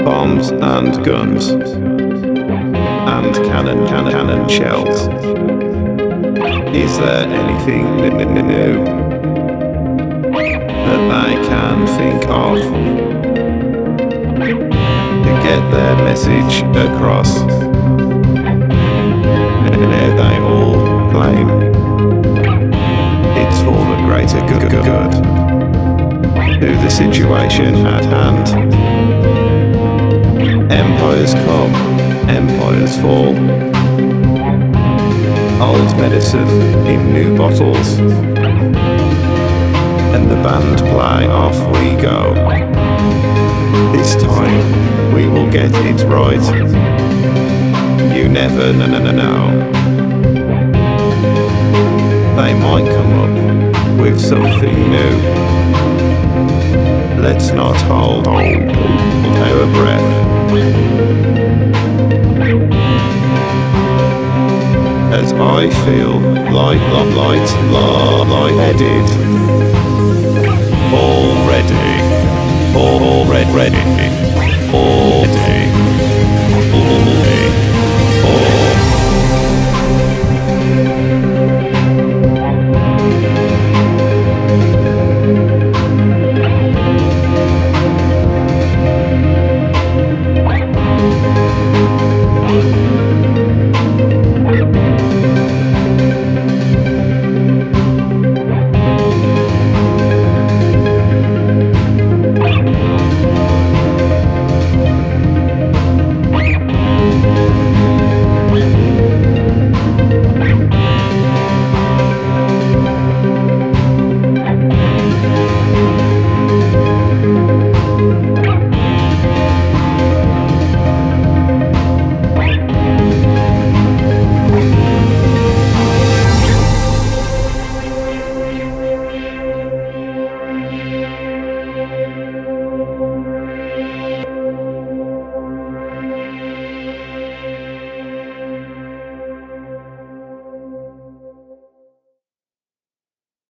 bombs and guns, and cannon shells. Is there anything new that they can think of to get their message across? And now they all claim it's for the greater good to the situation at hand. Empires come, empires fall. Old medicine in new bottles, and the band play, off we go. This time we will get it right. You never know. They might come up with something new. Let's not hold our breath. As I feel light-headed, already,